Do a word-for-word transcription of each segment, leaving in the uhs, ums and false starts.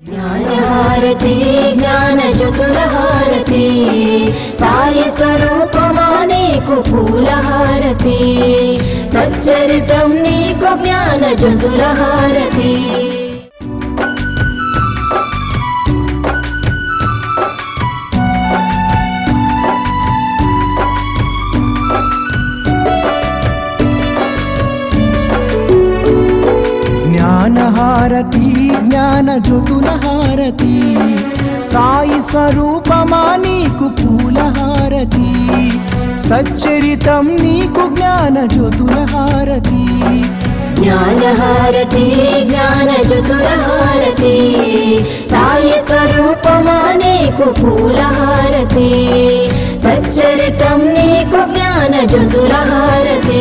జ్ఞానహారతి జ్ఞానజ్యోతులహారతి సాయి స్వరూపమా నీకు పూలహారతి సచ్చరితం నీకు జ్ఞానజ్యోతులహారతి జ్ఞానహారతి జ్ఞానజ్యోతులహారతి సాయి స్వరూపమా నీకు పూలహారతి సచ్చరితం నీకు జ్ఞానజ్యోతులహారతి జ్ఞానహారతి జ్ఞానజ్యోతులహారతి సాయి స్వరూపమా నీకు పూలహారతి సచ్చరితం నీకు జ్ఞానజ్యోతులహారతి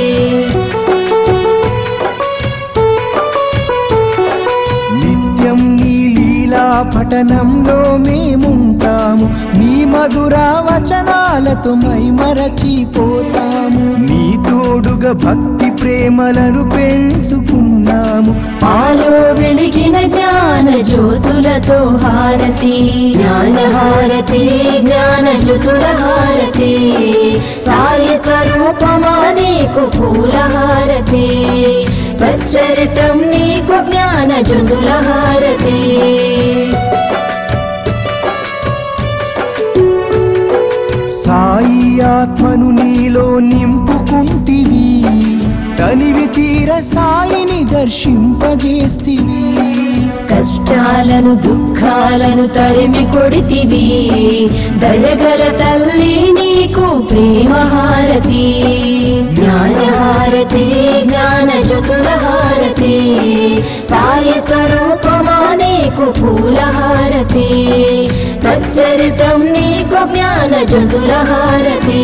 పఠనంలో మేముంటాము నీ మధుర వచనాలతో మైమరచిపోతాము నీ తోడుగా భక్తి ప్రేమలను పెంచుకున్నాము పాలో వెలిగిన జ్ఞాన జ్యోతులతో హారతి జ్ఞానహారతి జ్ఞానజ్యోతులహారతి సాయి స్వరూపమా నీకు పూలహారతి సచ్చరితం నీకు జ్ఞానజ్యోతులహారతి సాయి ఆత్మను నీలో నింపుకుంటివి తనివి తీర సాయిని దర్శింపజేస్తివి కష్టాలను దుఃఖాలను తరిమి కొడితివి దయగల తల్లి నీకు ప్రేమహారతి జ్ఞానహారతి జ్ఞానజ్యోతులహారతి సాయి స్వరూపమా నీకు పూలహారతి సచ్చరితం నీకు జ్ఞానజ్యోతులహారతి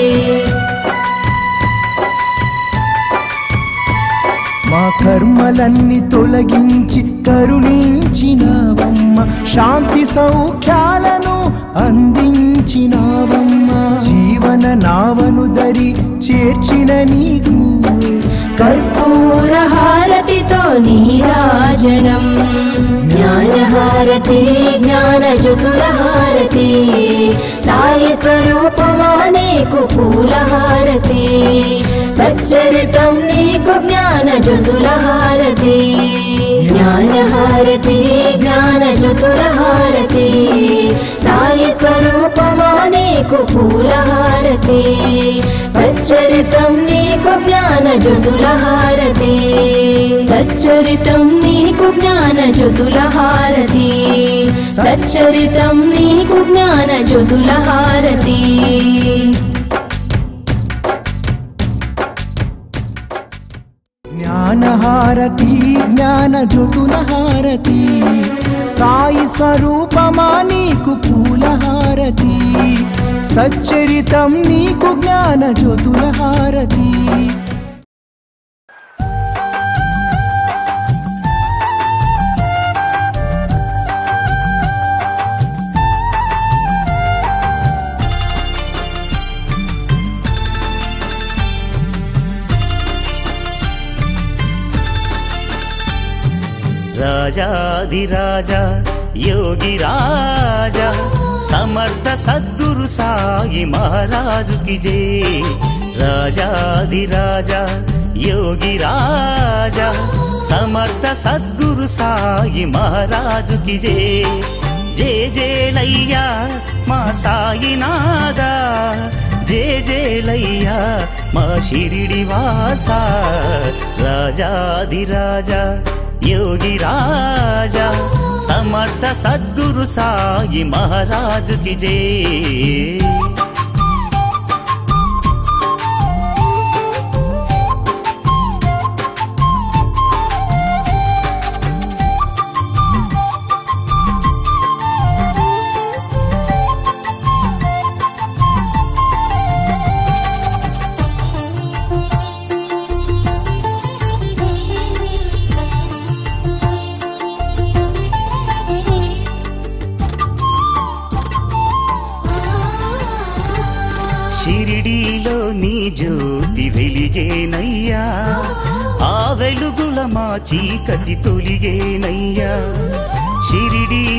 మా కర్మలన్నీ తొలగించి కరుణించినావమ్మ శాంతి సౌఖ్యాలను అందించినావమ్మ జీవన నావను దరి చేర్చిన నీకు కర్పూర హారతితో నీరాజనం జ్ఞానహారతి జ్ఞానజ్యోతులహారతి సాయి స్వరూపమా నీకు పూలహారతి సచ్చరితం నీకు జ్ఞానజ్యోతులహారతి జ్ఞానహారతి జ్ఞానజ్యోతులహారతి సాయి స్వరూపమా నీకు పూలహారతి సచ్చరితం నీకు జ్ఞానజ్యోతులహారతి సచ్చరితం నీకు జ్ఞానజ్యోతులహారతి సచ్చరితం నీకు జ్ఞానజ్యోతులహారతి జ్ఞానహారతి జ్ఞానజ్యోతులహారతి సాయి స్వరూపమా నీకు పూలహారతి సచ్చరితం నీకు జ్ఞానజ్యోతులహారతి రాజాధిరాజా యోగి రాజా సమర్థ సద్గురు సాయి మహారాజు కి జై రాజాధిరాజా యోగి రాజా సమర్థ సద్గురు సాయి మహారాజు కి జై జయ జయలయ్యా మా సాయినాథా జయ జయలయ్యా మా షిరిడి వాసా రాజాధిరాజా యోగి రాజా సమర్థ సద్గురు సాయి మహారాజు కి జై షిరిడీలో నీ జ్యోతి వెలిగేనయ్యా ఆ వెలుగుల మా చీకటి తొలిగేనయ్యా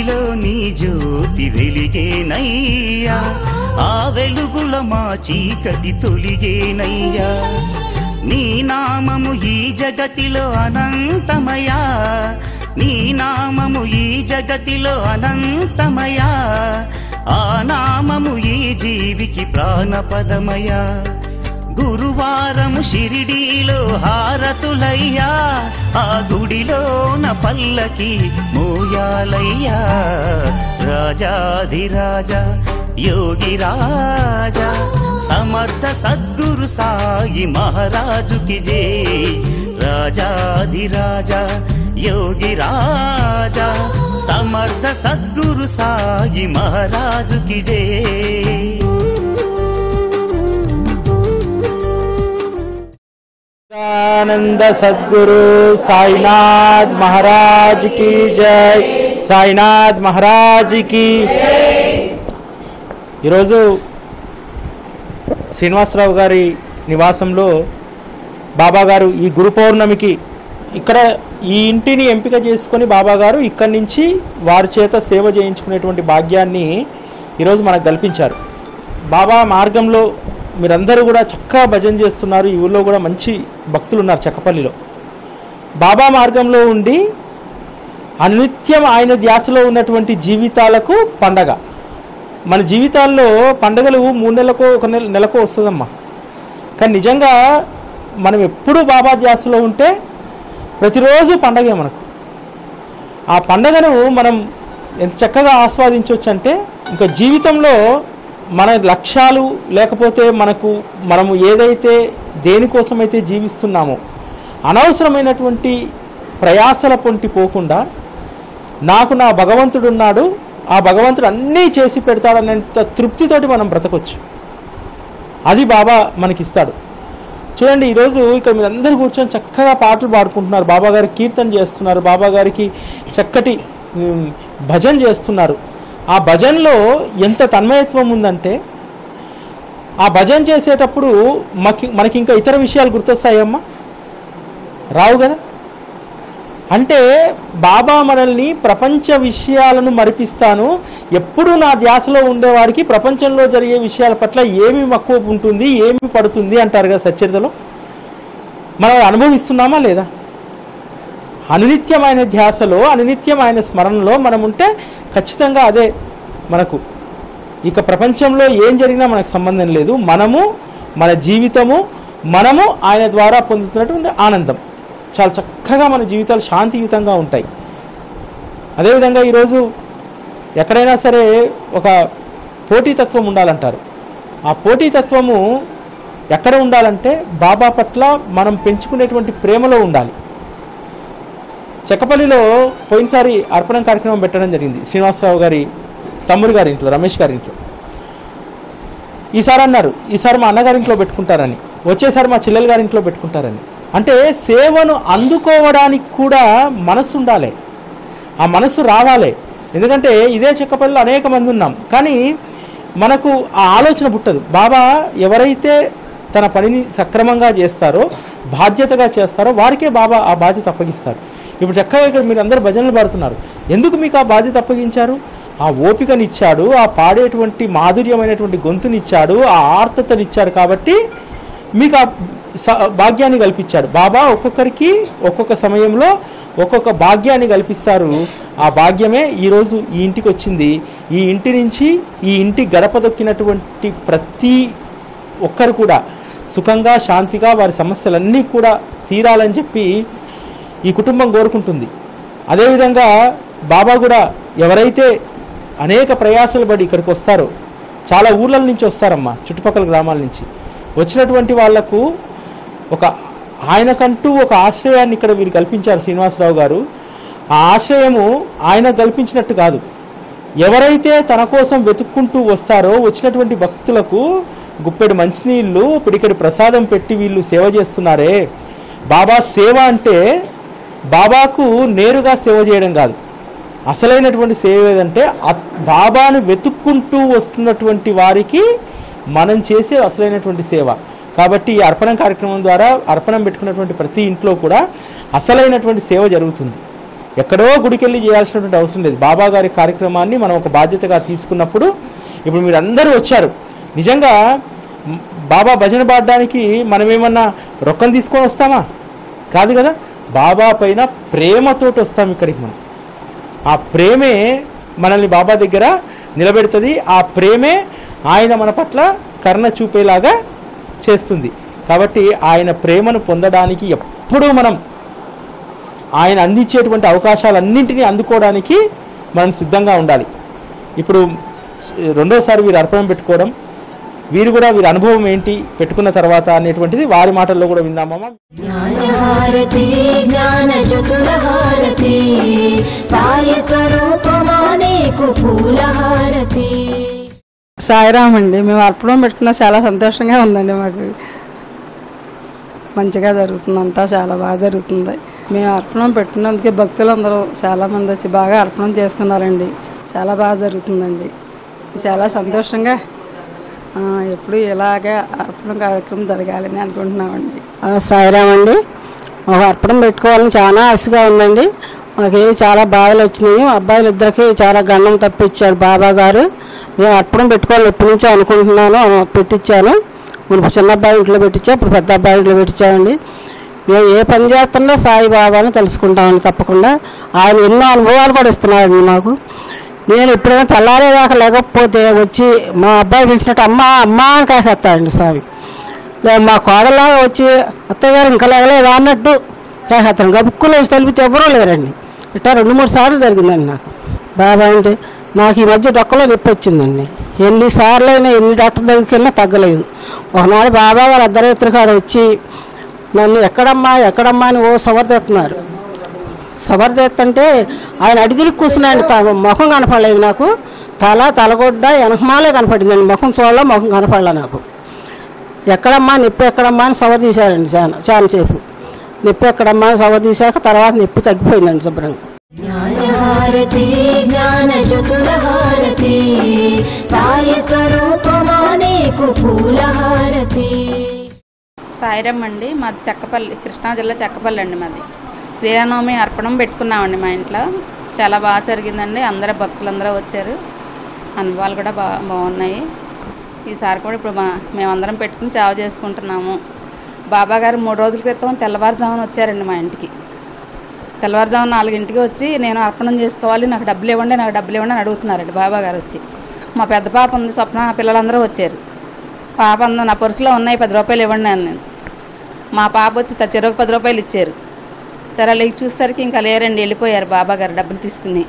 షిరిడీలో నీ జ్యోతి వెలిగేనయ్యా, ఆ వెలుగుల మా చీకటి తొలిగేనయ్యా. నీ నామము ఈ జగతిలో అనంతమయా, నీ నామము ఈ జగతిలో అనంతమయా, ఆ నామము ఈ జీవికి ప్రాణపదమయా. గురువారము షిరిడీలో హారతులయ్యా, ఆ గుడిలోన పల్లకి మోయాలయ్యా. రాజాధిరాజా యోగి రాజా సమర్థ సద్గురు సాయి మహారాజుకి జై. రాజాధిరాజా యోగి రాజా సమర్థ సద్గురు సాయి మహారాజుకి జై. ఆనంద సద్గురు సాయినాథ్ మహారాజ్ की జై. సాయినాథ్ మహారాజ్ की. ఈరోజు శ్రీనివాసరావు గారి నివాసంలో బాబా గారు ఈ గురు పౌర్ణమికి ఇక్కడ ఈ ఇంటిని ఎంపిక చేసుకొని బాబా గారు ఇక్కడి నుంచి వారి చేత సేవ చేయించుకునేటువంటి భాగ్యాన్ని ఈరోజు మనకు కల్పించారు. బాబా మార్గంలో మీరందరూ కూడా చక్కగా భజన చేస్తున్నారు. ఈ ఊళ్ళో కూడా మంచి భక్తులు ఉన్నారు. చక్కపల్లిలో బాబా మార్గంలో ఉండి అనిత్యం ఆయన ధ్యాసలో ఉన్నటువంటి జీవితాలకు పండగ. మన జీవితాల్లో పండగలు మూడు నెలలకు ఒక నెల నెలకు వస్తుందమ్మా. కానీ నిజంగా మనం ఎప్పుడూ బాబా ధ్యాసలో ఉంటే ప్రతిరోజు పండగే మనకు. ఆ పండగను మనం ఎంత చక్కగా ఆస్వాదించవచ్చు అంటే ఇంకా జీవితంలో మన లక్ష్యాలు లేకపోతే మనకు మనము ఏదైతే దేనికోసమైతే జీవిస్తున్నామో అనవసరమైనటువంటి ప్రయాసల పొంటి పోకుండా నాకు నా భగవంతుడు ఉన్నాడు, ఆ భగవంతుడు అన్నీ చేసి పెడతాడనేంత తృప్తితోటి మనం బ్రతకొచ్చు. అది బాబా మనకిస్తాడు. చూడండి, ఈరోజు ఇక్కడ మీరు అందరూ కూర్చొని చక్కగా పాటలు పాడుకుంటున్నారు, బాబా గారికి కీర్తన చేస్తున్నారు, బాబా గారికి చక్కటి భజన చేస్తున్నారు. ఆ భజనలో ఎంత తన్మయత్వం ఉందంటే ఆ భజన చేసేటప్పుడు మనకి మనకి ఇంకా ఇతర విషయాలు గుర్తొస్తాయమ్మా, రావు కదా. అంటే బాబా మనల్ని ప్రపంచ విషయాలను మరిపిస్తాను, ఎప్పుడు నా ధ్యాసలో ఉండేవాడికి ప్రపంచంలో జరిగే విషయాల పట్ల ఏమి మక్కువ ఉంటుంది, ఏమి పడుతుంది అంటారు కదా సచ్చరితలో. మనం అనుభవిస్తున్నామా లేదా? అనినిత్యమైన ధ్యాసలో అనినిత్యమైన స్మరణలో మనం ఉంటే ఖచ్చితంగా అదే మనకు. ఇక ప్రపంచంలో ఏం జరిగినా మనకు సంబంధం లేదు. మనము మన జీవితము మనము ఆయన ద్వారా పొందుతున్నటువంటి ఆనందం చాలా చక్కగా మన జీవితాలు శాంతియుతంగా ఉంటాయి. అదేవిధంగా ఈరోజు ఎక్కడైనా సరే ఒక పోటీతత్వం ఉండాలంటారు. ఆ పోటీతత్వము ఎక్కడ ఉండాలంటే బాబా పట్ల మనం పెంచుకునేటువంటి ప్రేమలో ఉండాలి. చెక్కపల్లిలో పోయినసారి అర్పణం కార్యక్రమం పెట్టడం జరిగింది శ్రీనివాసరావు గారి తమ్ముడు గారి ఇంట్లో, రమేష్ గారి ఇంట్లో. ఈసారి అన్నారు ఈసారి మా అన్నగారింట్లో పెట్టుకుంటారని, వచ్చేసారి మా చెల్లెలు గారింట్లో పెట్టుకుంటారని. అంటే సేవను అందుకోవడానికి కూడా మనసు ఉండాలి, ఆ మనసు రావాలి. ఎందుకంటే ఇదే చెక్కపల్లిలో అనేక మంది ఉన్నాం, కానీ మనకు ఆ ఆలోచన పుట్టదు. బాబా ఎవరైతే తన పనిని సక్రమంగా చేస్తారో, బాధ్యతగా చేస్తారో వారికే బాబా ఆ బాధ్యత అప్పగిస్తారు. ఇప్పుడు చక్కగా ఇక్కడ మీరు అందరూ భజనలు పాడుతున్నారు. ఎందుకు మీకు ఆ బాధ్యత అప్పగించారు? ఆ ఓపికనిచ్చాడు, ఆ పాడేటువంటి మాధుర్యమైనటువంటి గొంతునిచ్చాడు, ఆ ఆర్తతనిచ్చాడు. కాబట్టి మీకు ఆ భాగ్యాన్ని కల్పించాడు. బాబా ఒక్కొక్కరికి ఒక్కొక్క సమయంలో ఒక్కొక్క భాగ్యాన్ని కల్పిస్తారు. ఆ భాగ్యమే ఈరోజు ఈ ఇంటికి వచ్చింది. ఈ ఇంటి నుంచి ఈ ఇంటి గడప దొక్కినటువంటి ప్రతి ఒక్కరు కూడా సుఖంగా శాంతిగా వారి సమస్యలన్నీ కూడా తీరాలని చెప్పి ఈ కుటుంబం కోరుకుంటుంది. అదేవిధంగా బాబా కూడా ఎవరైతే అనేక ప్రయాసాలు పడి ఇక్కడికి వస్తారో, చాలా ఊర్ల నుంచి వస్తారమ్మా, చుట్టుపక్కల గ్రామాల నుంచి వచ్చినటువంటి వాళ్లకు ఒక ఆయనకంటూ ఒక ఆశ్రయాన్ని ఇక్కడ వీరు కల్పించారు శ్రీనివాసరావు గారు. ఆ ఆశ్రయము ఆయన కల్పించినట్టు కాదు, ఎవరైతే తన కోసం వెతుక్కుంటూ వస్తారో వచ్చినటువంటి భక్తులకు గుప్పెడు మంచినీళ్ళు పిడికెడు ప్రసాదం పెట్టి వీళ్ళు సేవ చేస్తున్నారే. బాబా సేవ అంటే బాబాకు నేరుగా సేవ చేయడం కాదు, అసలైనటువంటి సేవ ఏదంటే బాబాను వెతుక్కుంటూ వస్తున్నటువంటి వారికి మనం చేసే అసలైనటువంటి సేవ. కాబట్టి ఈ అర్పణం కార్యక్రమం ద్వారా అర్పణం పెట్టుకున్నటువంటి ప్రతి ఇంట్లో కూడా అసలైనటువంటి సేవ జరుగుతుంది. ఎక్కడో గుడికెళ్ళి చేయాల్సినటువంటి అవసరం లేదు. బాబా గారి కార్యక్రమాన్ని మనం ఒక బాధ్యతగా తీసుకున్నప్పుడు ఇప్పుడు మీరు అందరూ వచ్చారు. నిజంగా బాబా భజన పాడడానికి మనం ఏమన్నా రొక్కం తీసుకొని వస్తామా? కాదు కదా. బాబా పైన ప్రేమతోటి వస్తాం ఇక్కడికి. మనం ఆ ప్రేమే మనల్ని బాబా దగ్గర నిలబెడుతుంది. ఆ ప్రేమే ఆయన మన పట్ల కరుణ చూపేలాగా చేస్తుంది. కాబట్టి ఆయన ప్రేమను పొందడానికి ఎప్పుడూ మనం ఆయన అందించేటువంటి అవకాశాలన్నింటినీ అందుకోవడానికి మనం సిద్ధంగా ఉండాలి. ఇప్పుడు రెండోసారి వీరు అర్పణం పెట్టుకోవడం, వీరు కూడా వీరి అనుభవం ఏంటి పెట్టుకున్న తర్వాత అనేటువంటిది వారి మాటల్లో కూడా విందామమ్మా. జ్ఞానహారతి జ్ఞాన చతురహారతి సాయి స్వరూపమా నీకు పూలహారతి. సాయిరామ్ అండి. మేము అర్పణం పెట్టుకున్నా చాలా సంతోషంగా ఉందండి. మాకు మంచిగా జరుగుతుంది, అంతా చాలా బాగా జరుగుతుంది. మేము అర్పణం పెట్టినందుకే భక్తులందరూ చాలామంది వచ్చి బాగా అర్పణం చేసుకున్నారండి. చాలా బాగా జరుగుతుందండి. చాలా సంతోషంగా ఎప్పుడు ఇలాగే అర్పణ కార్యక్రమం జరగాలని అనుకుంటున్నామండి. సాయిరామ్ అండి. మాకు అర్పణం పెట్టుకోవాలని చాలా ఆశగా ఉందండి. మాకు చాలా బాధలు వచ్చినాయి. అబ్బాయిలు ఇద్దరికి చాలా గండం తప్పించారు బాబా గారు. మేము అర్పణం పెట్టుకోవాలని ఎప్పటి నుంచో అనుకుంటున్నాను, పెట్టించాను. ఇప్పుడు చిన్న అబ్బాయి ఇంట్లో పెట్టించా, ఇప్పుడు పెద్ద అబ్బాయి ఇంట్లో పెట్టించామండి. మేము ఏ పని చేస్తున్నా సాయిబాబాని తెలుసుకుంటామండి తప్పకుండా. ఆయన ఎన్నో అనుభవాలు కూడా ఇస్తున్నాడండి మాకు. నేను ఎప్పుడైనా తెల్లారేదాకా లేకపోతే వచ్చి మా అబ్బాయి పిలిచినట్టు అమ్మ అమ్మ అని కాకేస్తాడండి స్వామి. మా కోడలాగా వచ్చి అత్తగారు ఇంకా లేగలేదా అన్నట్టు కాకేస్తాను. గబుక్కులు వేసి తెలిపితే ఎవరూ లేరండి. ఇట్లా రెండు మూడు సార్లు జరిగిందండి నాకు. బాబా అంటే నాకు ఈ మధ్య డొక్కలో నొప్పి వచ్చిందండి. ఎన్నిసార్లు అయినా ఎన్ని డాక్టర్ దగ్గరికి వెళ్ళినా తగ్గలేదు. ఒకనాడు బాబా వాళ్ళ అర్ధరాత్రి కాడ వచ్చి నన్ను ఎక్కడమ్మా ఎక్కడమ్మా అని ఓ సవర్దెత్తున్నారు. సవర్దెత్తంటే ఆయన అడిగిరికి కూర్చున్నాయండి. ముఖం కనపడలేదు నాకు. తల తలగొడ్డ వెనకమాలే కనపడిందండి. ముఖం చూడలే, ముఖం కనపడలే నాకు. ఎక్కడమ్మా నొప్పి ఎక్కడమ్మా అని సవర్ తీశారండి. చాలా చాలాసేపు నొప్పి ఎక్కడమ్మా అని సవర్ తీశాక తర్వాత నొప్పి తగ్గిపోయిందండి శుభ్రంగా. జ్ఞానహారతి జ్ఞాన చతురహారతి సాయి స్వరూపమా నీకు పూలహారతి. సాయిరామ్ అండి. మాది చెక్కపల్లి, కృష్ణా జిల్లా చెక్కపల్లి అండి మాది. శ్రీరామనవమి అర్పణం పెట్టుకున్నామండి మా ఇంట్లో. చాలా బాగా జరిగిందండి. అందరూ భక్తులందరూ వచ్చారు. అనుభవాలు కూడా బా బాగున్నాయి. ఈసారి కూడా ఇప్పుడు మా మేమందరం పెట్టుకుని చావ చేసుకుంటున్నాము. బాబా గారు మూడు రోజుల క్రితం తెల్లవారుజామున వచ్చారండి మా ఇంటికి. తెల్లవారుజామున నాలుగింటికి వచ్చి నేను అర్పణం చేసుకోవాలి, నాకు డబ్బులు ఇవ్వండి నాకు డబ్బులు ఇవ్వండి అని అడుగుతున్నారండి బాబా గారు వచ్చి. మా పెద్ద పాప ఉంది, స్వప్న, పిల్లలందరూ వచ్చారు. పాప అందు నా పర్సులో ఉన్నాయి పది రూపాయలు ఇవ్వండి అని నేను. మా పాప వచ్చి చెరుకు పది రూపాయలు ఇచ్చారు. సరే లేచి చూసేసరికి ఇంకా లేరండి, వెళ్ళిపోయారు బాబా గారు డబ్బులు తీసుకుని.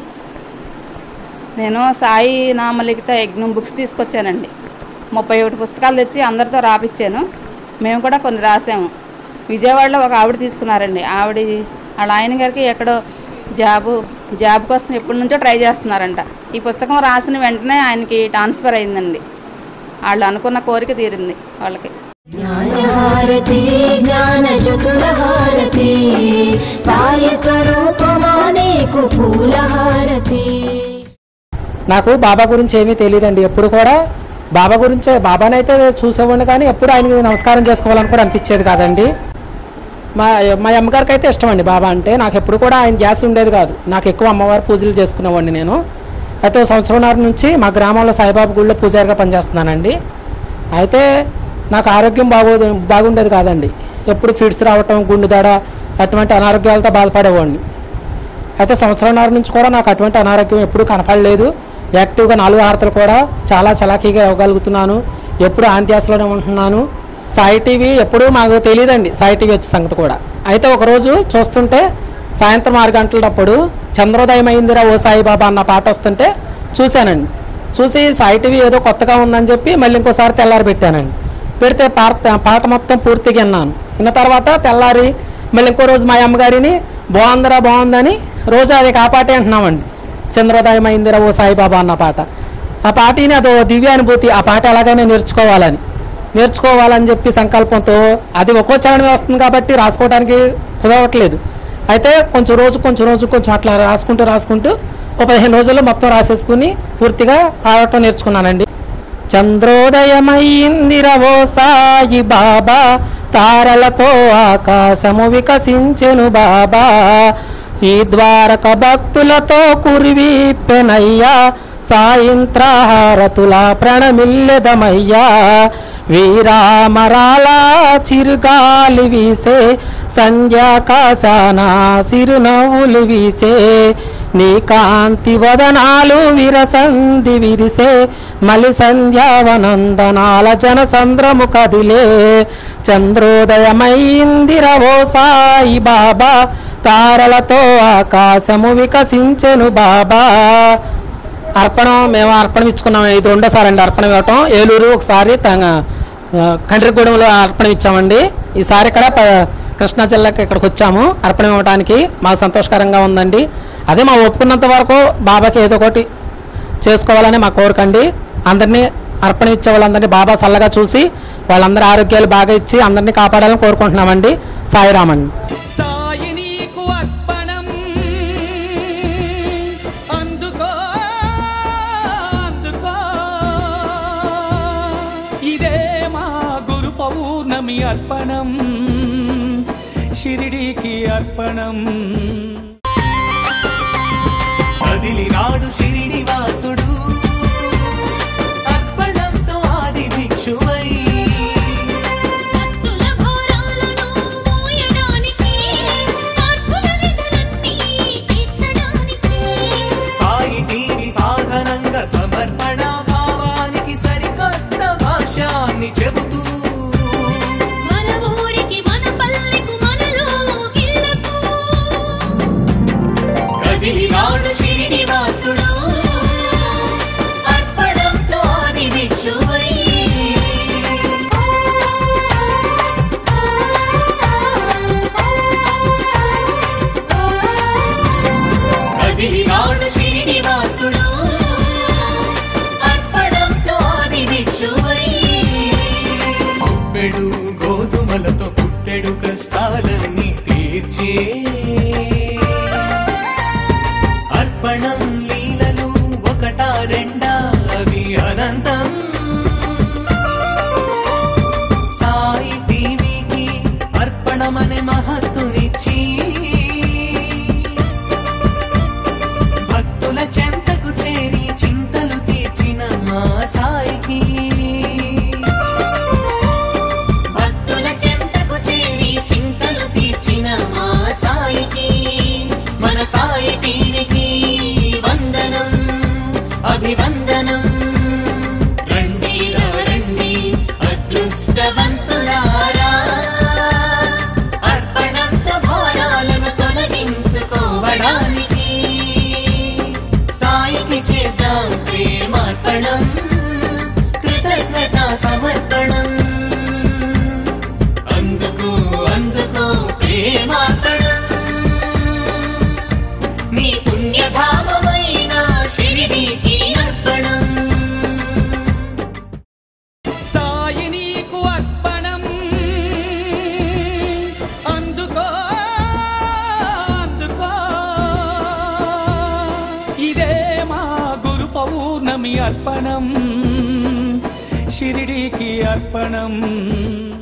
నేను సాయి నామలిఖిత యజ్ఞం బుక్స్ తీసుకొచ్చానండి. ముప్పై ఒకటి పుస్తకాలు తెచ్చి అందరితో రాపిచ్చాను. మేము కూడా కొన్ని రాసాము. విజయవాడలో ఒక ఆవిడ తీసుకున్నారండి. ఆవిడ వాళ్ళ ఆయన గారికి ఎక్కడో జాబు జాబ్ కోసం ఎప్పటి నుంచో ట్రై చేస్తున్నారంట. ఈ పుస్తకం రాసిన వెంటనే ఆయనకి ట్రాన్స్ఫర్ అయిందండి. వాళ్ళు అనుకున్న కోరిక తీరింది వాళ్ళకి. జ్ఞానహారతి జ్ఞాన చతురహారతి సాయి స్వరూపమా నీకు పూలహారతి. నాకు బాబా గురించి ఏమీ తెలియదండి. ఎప్పుడు కూడా బాబా గురించే, బాబానైతే చూసేవాడిని కానీ ఎప్పుడు ఆయనకి నమస్కారం చేసుకోవాలని కూడా అనిపించేది కాదండి. మా మా అమ్మగారికి అయితే ఇష్టం అండి బాబా అంటే. నాకు ఎప్పుడు కూడా ఆయన ధ్యాస ఉండేది కాదు. నాకు ఎక్కువ అమ్మవారి పూజలు చేసుకునేవాడిని నేను. అయితే సంవత్సరంన్నర నుంచి మా గ్రామంలో సాయిబాబా గుడిలో పూజారిగా పనిచేస్తున్నానండి. అయితే నాకు ఆరోగ్యం బాగోదు బాగుండేది కాదండి. ఎప్పుడు ఫిట్స్ రావటం, గుండెదడ, అటువంటి అనారోగ్యాలతో బాధపడేవాడిని. అయితే సంవత్సరంన్నర నుంచి కూడా నాకు అటువంటి అనారోగ్యం ఎప్పుడూ కనపడలేదు. యాక్టివ్గా నాలుగు హారతలు కూడా చాలా చలాకీగా ఇవ్వగలుగుతున్నాను. ఎప్పుడు ఆంధ్యాసలోనే ఉంటున్నాను. సాయి టీవీ ఎప్పుడూ మాకు తెలియదండి, సాయి టీవీ వచ్చే సంగతి కూడా. అయితే ఒకరోజు చూస్తుంటే సాయంత్రం ఆరు గంటలప్పుడు చంద్రోదయం అయిందిరా ఓ సాయిబాబా అన్న పాట వస్తుంటే చూశానండి. చూసి సాయి టీవీ ఏదో కొత్తగా ఉందని చెప్పి మళ్ళీ ఇంకోసారి తెల్లారి పెట్టానండి. పెడితే పాట పాట మొత్తం పూర్తిగా విన్నాను. విన్న తర్వాత తెల్లారి మళ్ళీ ఇంకో రోజు మా అమ్మగారిని బాగుందిరా బాగుందని రోజు అది ఆ పాటే అంటున్నామండి. చంద్రోదయం అయిందిరా ఓ సాయిబాబా అన్న పాట. ఆ పాటని అదో దివ్యానుభూతి. ఆ పాట ఎలాగైనా నేర్చుకోవాలని నేర్చుకోవాలని చెప్పి సంకల్పంతో, అది ఒక్కో చరణమే వస్తుంది కాబట్టి రాసుకోవడానికి కుదరట్లేదు. అయితే కొంచెం రోజు కొంచెం రోజు కొంచెం అట్లా రాసుకుంటూ రాసుకుంటూ ఒక పదిహేను రోజుల్లో మొత్తం రాసేసుకుని పూర్తిగా పాడటం నేర్చుకున్నానండి. చంద్రోదయమైందిరవో సాయి బాబా, తారలతో ఆకాశము వికసించెను బాబా, ఈ ద్వారక భక్తులతో కురివిప్పెనయ్యా సాయంత్రహారతుల ప్రణమిల్లెదమయ్యా వీరామరాల చిరుగాలి వీసే సంధ్యాకాశాన సిరునవ్వులు వీచే నీ కాంతి వదనాలు విరసంది విరిసే మలి సంధ్యావనందనాల జనసంద్రము కదిలే చంద్రోదయమైందిరవో సాయి బాబా తారలతో ఆకాశము వికసించెను బాబా. అర్పణం మేము అర్పణం ఇచ్చుకున్నాం. ఇది రెండోసారి అండి అర్పణం ఇవ్వటం. ఏలూరు ఒకసారి కండ్రిగూడెంలో అర్పణం ఇచ్చామండి. ఈసారి ఇక్కడ కృష్ణా జిల్లాకి ఇక్కడికి వచ్చాము అర్పణం ఇవ్వడానికి. మాకు సంతోషకరంగా ఉందండి. అదే మా ఒప్పుకున్నంత వరకు బాబాకి ఏదో ఒకటి చేసుకోవాలని మా కోరికండి. అందరినీ అర్పణం ఇచ్చే వాళ్ళందరినీ బాబా చల్లగా చూసి వాళ్ళందరి ఆరోగ్యాలు బాగా ఇచ్చి అందరినీ కాపాడాలని కోరుకుంటున్నామండి. సాయిరామండి. పౌర్ణమి అర్పణం షిరిడీకి అర్పణం. కదిలినాడు షిరిడి వాసుడు అర్పణంతో ఆది భిక్షువై సాయి టీవీ సాధనంగా సమర్పణ భావానికి సరికొత్త భాష్యాన్ని చెబుతూ కదిలినాడు షిరిడి వాసుడు అర్పణంతో ఆది భిక్షువై కదిలినాడు షిరిడి వాసుడు అర్పణంతో ఆది భిక్షువై పుట్టెడు గోధుమలతో పుట్టెడు కష్టాలన్నీ తీర్చే అర్పణం లీలలు ఒకటా రెండా అవి అనంతం. సాయి టీవీకి అర్పణమనే మహత్తునిచ్చి భక్తుల చెంతకు చేరి చింతలు తీర్చిన మా సాయికి భక్తుల చెంతకు చేరి చింతలు తీర్చిన మా సాయికి మన సాయి టీవీకి వందనం అభివందనం. రండి రండి అదృష్టవంతులారా అర్పణంతో భారాలను తొలగించుకోవడానికి సాయికి చేద్దాం ప్రేమార్పణం కృతజ్ఞత సమర్పణం. అందుకు అందుకు ప్రేమార్పణం నీ పుణ్యధామమైన షిరిడీకి అర్పణం. సాయి నీకు అర్పణం అందుకో అందుకో ఇదే మా గురు పౌర్ణమి అర్పణం షిరిడీకి అర్పణం.